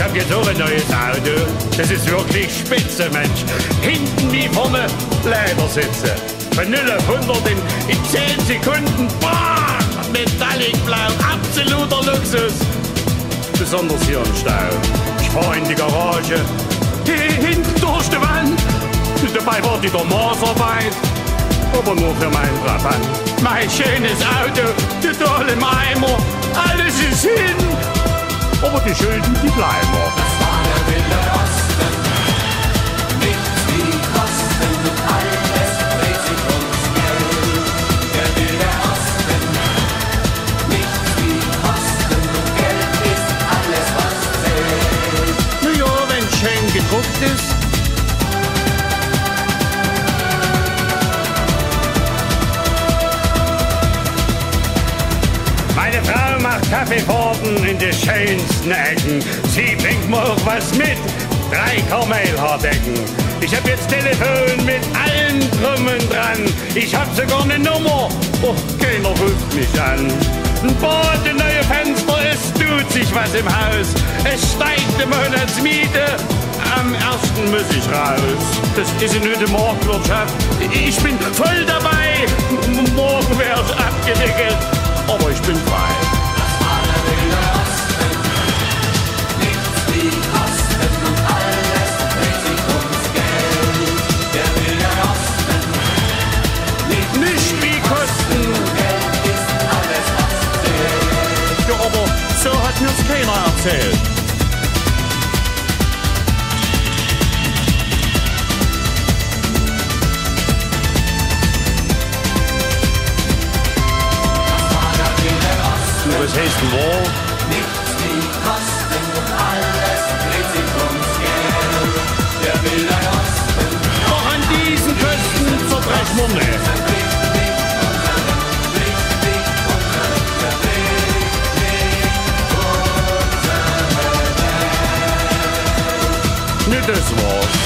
Ich hab jetzt auch ein neues Auto. Das ist wirklich spitze, Mensch. Hinten wie vorne Ledersitze. Von 0 auf 100 in 10 Sekunden. Boah! Metallic Blau, absoluter Luxus. Besonders hier im Stau. Ich fahr in die Garage. Hinten durch die Wand. Dabei war die Maßarbeit. Aber nur für meinen Trabant. Mein schönes Auto, total im Eimer. Alles ist hin. Aber die Schulden, die bleiben noch. Das war der Wilde Osten. Nichts wie Kosten und alles dreht sich ums Geld. Der Wilde Osten. Nichts wie Kosten und Geld ist alles, was zählt. Na ja, wenn schön gedruckt ist. Meine Frau macht Kaffeefahrten in die schönsten Ecken. Sie bringt mir auch was mit, 3 Kamelhaardecken. Ich hab jetzt Telefon mit allen drum und dran. Ich hab sogar eine Nummer, oh, keiner ruft mich an. Ein Bad, neue Fenster, es tut sich was im Haus. Es steigt die Monatsmiete, am 1. muss ich raus. Das ist eine gute Marktwirtschaft. Ich bin voll dabei, morgen wär's abgewickelt. Aber ich bin frei. Das war der Wilde Osten. Nichts wie Kosten und alles dreht sich ums Geld. Der Wilde Osten. Nicht wie Kosten. Geld ist alles, was zählt. Ja, aber so hat mir's keiner erzählt. Was heißt denn wohl? Nichts wie Kosten und alles dreht sich ums Geld. Der Wilde Osten. Doch an diesen Küsten zerbrechen wir nicht. Nicht das war's.